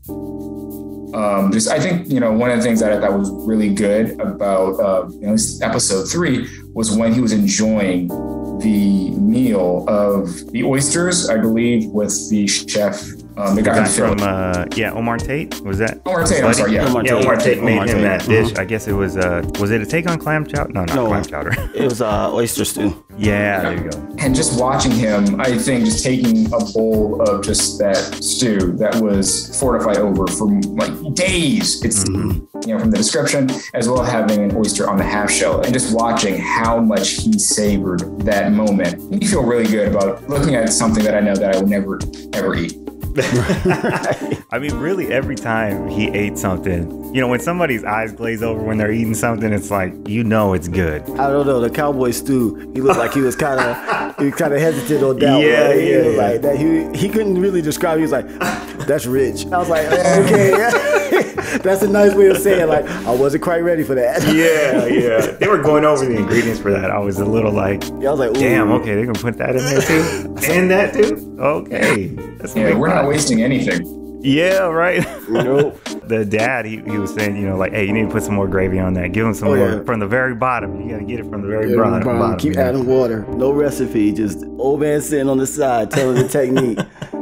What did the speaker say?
Just I think, one of the things that I thought was really good about episode 3 was when he was enjoying the meal of the oysters, I believe, with the chef. The guy from Omar Tate, was that? Omar Tate, I'm sorry, yeah. Omar Tate made him that dish. I guess it was it a take on clam chowder? No, not clam chowder. It was oyster stew. Yeah, there you go. And just watching him, I think just taking a bowl of just that stew that was fortified over for like days. It's from the description, as well as having an oyster on the half shell, and just watching how much he savored that moment. You feel really good about looking at something that I know that I would never ever eat. I mean, really, every time he ate something, when somebody's eyes glaze over when they're eating something, it's like, it's good. I don't know, the cowboy stew, he looked like he was kind of hesitant on that one. Yeah. Like that. He couldn't really describe it. He was like, that's rich. I was like, okay. That's a nice way of saying, like, I wasn't quite ready for that. Yeah. They were going over the ingredients for that. I was a little like, I was like, ooh. Damn, okay, they're going to put that in there too? And that too? Okay. We're not wasting anything. Yeah, right. Nope. The dad, he was saying, hey, you need to put some more gravy on that. Give him some more from the very bottom. You got to get it from the very bottom. Keep adding water. No recipe. Just old man sitting on the side telling the technique.